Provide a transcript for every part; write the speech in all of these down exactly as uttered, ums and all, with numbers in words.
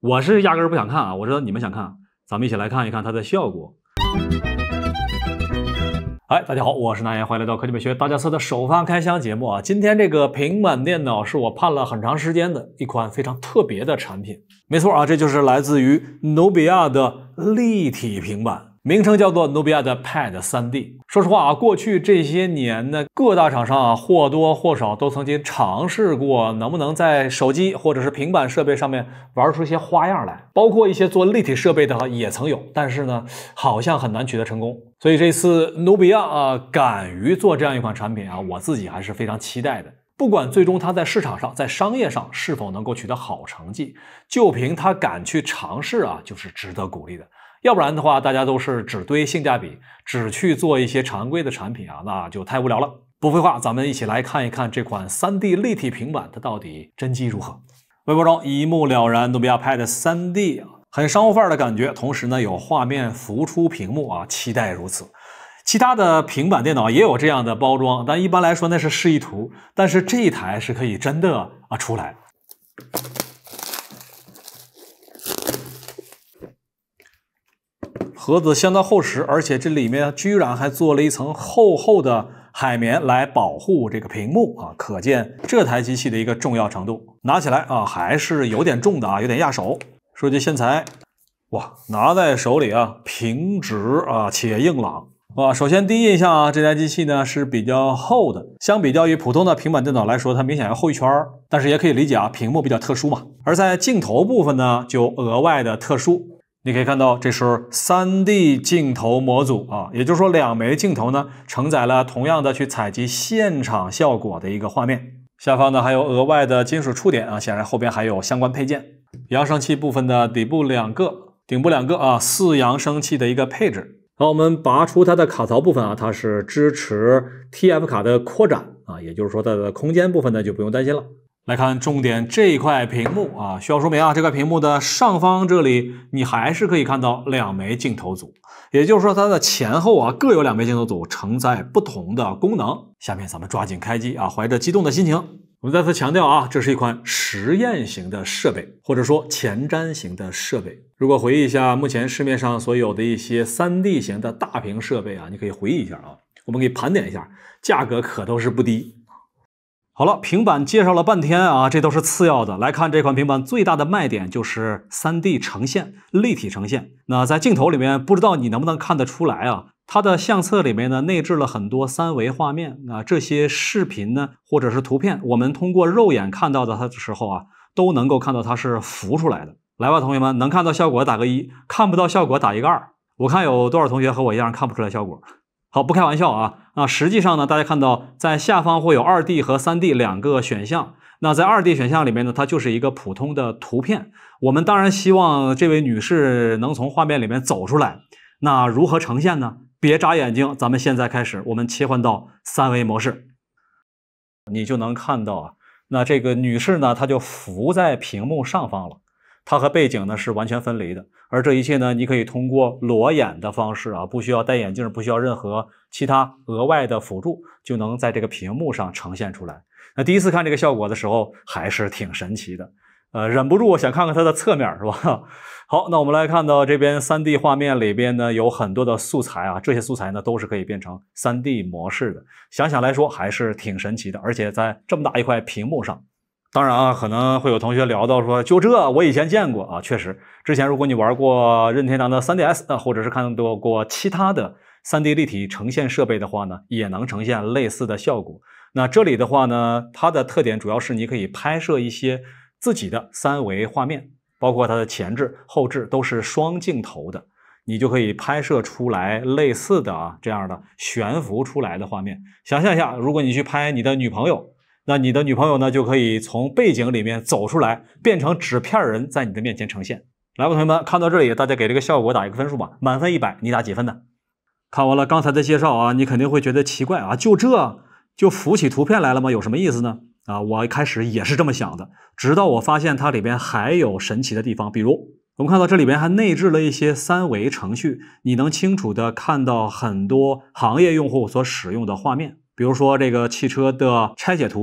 我是压根儿不想看啊，我知道你们想看，咱们一起来看一看它的效果。哎，大家好，我是南岩，欢迎来到科技美学大家测的首发开箱节目啊！今天这个平板电脑是我盼了很长时间的一款非常特别的产品。没错啊，这就是来自于努比亚的立体平板。名称叫做努比亚的 Pad 三 D。说实话啊，过去这些年呢，各大厂商啊或多或少都曾经尝试过，能不能在手机或者是平板设备上面玩出一些花样来，包括一些做立体设备的也曾有，但是呢，好像很难取得成功。所以这次努比亚啊敢于做这样一款产品啊，我自己还是非常期待的。不管最终它在市场上、在商业上是否能够取得好成绩，就凭它敢去尝试啊，就是值得鼓励的。要不然的话，大家都是只堆性价比，只去做一些常规的产品啊，那就太无聊了。不废话，咱们一起来看一看这款 三 D 立体平板它到底真机如何。微博中一目了然，努比亚 Pad 三 D 啊，很商务范儿的感觉，同时呢有画面浮出屏幕啊，期待如此。其他的平板电脑也有这样的包装，但一般来说那是示意图，但是这一台是可以真的啊出来。盒子相当厚实，而且这里面居然还做了一层厚厚的海绵来保护这个屏幕啊，可见这台机器的一个重要程度。拿起来啊，还是有点重的啊，有点压手。说句线材，哇，拿在手里啊，平直啊且硬朗。啊，首先第一印象啊，这台机器呢是比较厚的，相比较于普通的平板电脑来说，它明显要厚一圈儿。但是也可以理解啊，屏幕比较特殊嘛。而在镜头部分呢，就额外的特殊。你可以看到，这是 三 D 镜头模组啊，也就是说，两枚镜头呢承载了同样的去采集现场效果的一个画面。下方呢还有额外的金属触点啊，显然后边还有相关配件。扬声器部分的底部两个、顶部两个啊，四扬声器的一个配置。好，我们拔出它的卡槽部分啊，它是支持 T F 卡的扩展啊，也就是说它的空间部分呢就不用担心了。来看重点这一块屏幕啊，需要说明啊，这块屏幕的上方这里你还是可以看到两枚镜头组，也就是说它的前后啊各有两枚镜头组承载不同的功能。下面咱们抓紧开机啊，怀着激动的心情，我们再次强调啊，这是一款实验型的设备，或者说前瞻型的设备。如果回忆一下目前市面上所有的一些 三 D 型的大屏设备啊，你可以回忆一下啊，我们可以盘点一下，价格可都是不低。好了，平板介绍了半天啊，这都是次要的。来看这款平板最大的卖点就是 三 D 呈现，立体呈现。那在镜头里面，不知道你能不能看得出来啊？它的相册里面呢内置了很多三维画面啊，这些视频呢或者是图片，我们通过肉眼看到的它的时候啊，都能够看到它是浮出来的。来吧，同学们，能看到效果打个一，看不到效果打一个二。我看有多少同学和我一样看不出来效果。好，不开玩笑啊，啊，实际上呢，大家看到在下方会有 二 D 和 三 D 两个选项。那在 二 D 选项里面呢，它就是一个普通的图片。我们当然希望这位女士能从画面里面走出来。那如何呈现呢？别眨眼睛，咱们现在开始，我们切换到三维模式，你就能看到啊，那这个女士呢，她就浮在屏幕上方了。它和背景呢是完全分离的，而这一切呢，你可以通过裸眼的方式啊，不需要戴眼镜，不需要任何其他额外的辅助，就能在这个屏幕上呈现出来。那第一次看这个效果的时候，还是挺神奇的，呃，忍不住我想看看它的侧面，是吧？好，那我们来看到这边 三 D 画面里边呢，有很多的素材啊，这些素材呢都是可以变成 三 D 模式的。想想来说，还是挺神奇的，而且在这么大一块屏幕上。当然啊，可能会有同学聊到说，就这我以前见过啊，确实，之前如果你玩过任天堂的 三 D S 啊，或者是看到过其他的 三 D 立体呈现设备的话呢，也能呈现类似的效果。那这里的话呢，它的特点主要是你可以拍摄一些自己的三维画面，包括它的前置、后置都是双镜头的，你就可以拍摄出来类似的啊这样的悬浮出来的画面。想象一下，如果你去拍你的女朋友，那你的女朋友呢，就可以从背景里面走出来，变成纸片人在你的面前呈现。来吧，同学们，看到这里，大家给这个效果打一个分数吧，满分一百，你打几分呢？看完了刚才的介绍啊，你肯定会觉得奇怪啊，就这就浮起图片来了吗？有什么意思呢？啊，我一开始也是这么想的，直到我发现它里边还有神奇的地方，比如我们看到这里边还内置了一些三维程序，你能清楚的看到很多行业用户所使用的画面。比如说这个汽车的拆解图，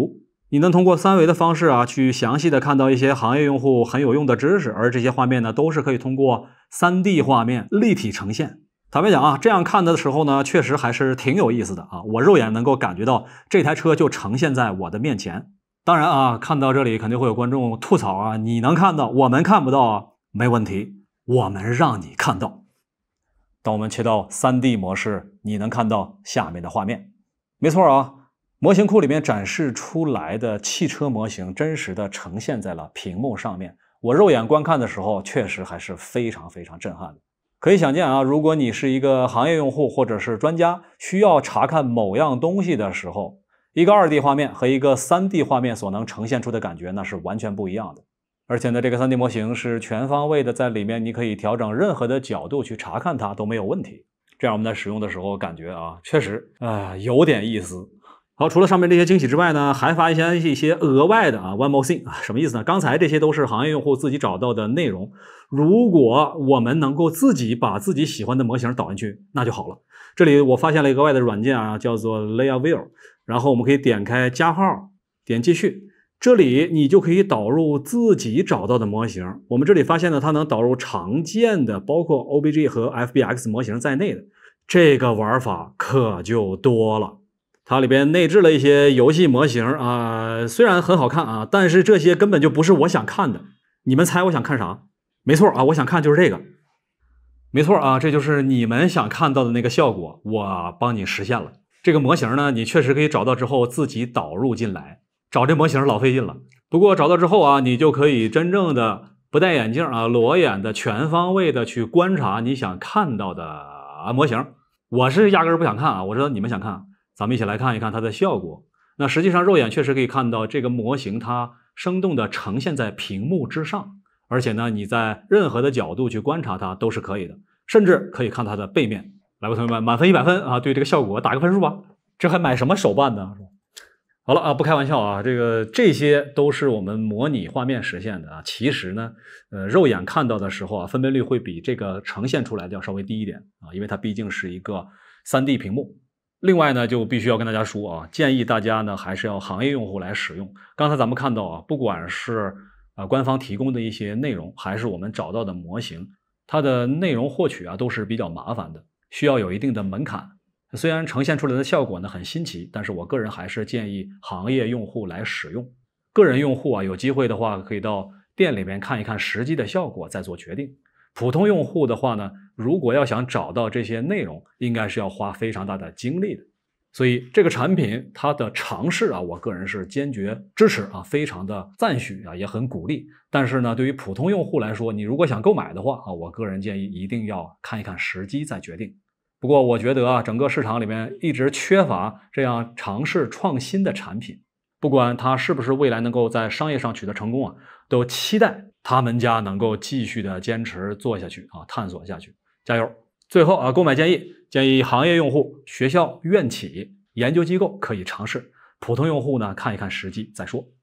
你能通过三维的方式啊，去详细的看到一些行业用户很有用的知识，而这些画面呢，都是可以通过 三 D 画面立体呈现。坦白讲啊，这样看的时候呢，确实还是挺有意思的啊，我肉眼能够感觉到这台车就呈现在我的面前。当然啊，看到这里肯定会有观众吐槽啊，你能看到，我们看不到啊，没问题，我们让你看到。当我们切到 三 D 模式，你能看到下面的画面。没错啊，模型库里面展示出来的汽车模型真实的呈现在了屏幕上面。我肉眼观看的时候，确实还是非常非常震撼的。可以想见啊，如果你是一个行业用户或者是专家，需要查看某样东西的时候，一个 二 D 画面和一个 三 D 画面所能呈现出的感觉那是完全不一样的。而且呢，这个 三 D 模型是全方位的，在里面你可以调整任何的角度去查看它都没有问题。这样我们在使用的时候感觉啊，确实啊、呃、有点意思。好，除了上面这些惊喜之外呢，还发现一些额外的啊 ，one more thing 啊，什么意思呢？刚才这些都是行业用户自己找到的内容，如果我们能够自己把自己喜欢的模型导进去，那就好了。这里我发现了一个额外的软件啊，叫做 Layer View， 然后我们可以点开加号，点继续，这里你就可以导入自己找到的模型。我们这里发现呢，它能导入常见的，包括 O B J 和 F B X 模型在内的，这个玩法可就多了。它里边内置了一些游戏模型啊、呃，虽然很好看啊，但是这些根本就不是我想看的。你们猜我想看啥？没错啊，我想看就是这个。没错啊，这就是你们想看到的那个效果，我帮你实现了。这个模型呢，你确实可以找到之后自己导入进来。找这模型老费劲了，不过找到之后啊，你就可以真正的不戴眼镜啊，裸眼的全方位的去观察你想看到的模型。我是压根儿不想看啊，我知道你们想看。咱们一起来看一看它的效果。那实际上肉眼确实可以看到这个模型它生动的呈现在屏幕之上，而且呢你在任何的角度去观察它都是可以的，甚至可以看它的背面。来吧同学们，满分一百分啊，对这个效果打个分数吧。这还买什么手办呢？好了啊，不开玩笑啊，这个这些都是我们模拟画面实现的啊。其实呢，呃，肉眼看到的时候啊，分辨率会比这个呈现出来的要稍微低一点啊，因为它毕竟是一个 三 D 屏幕。另外呢，就必须要跟大家说啊，建议大家呢还是要行业用户来使用。刚才咱们看到啊，不管是啊官方提供的一些内容，还是我们找到的模型，它的内容获取啊都是比较麻烦的，需要有一定的门槛。虽然呈现出来的效果呢很新奇，但是我个人还是建议行业用户来使用。个人用户啊，有机会的话可以到店里面看一看实际的效果，再做决定。普通用户的话呢，如果要想找到这些内容，应该是要花非常大的精力的。所以这个产品它的尝试啊，我个人是坚决支持啊，非常的赞许啊，也很鼓励。但是呢，对于普通用户来说，你如果想购买的话啊，我个人建议一定要看一看时机再决定。不过我觉得啊，整个市场里面一直缺乏这样尝试创新的产品，不管它是不是未来能够在商业上取得成功啊，都期待他们家能够继续的坚持做下去啊，探索下去，加油！最后啊，购买建议建议行业用户、学校、院企、研究机构可以尝试，普通用户呢看一看时机再说。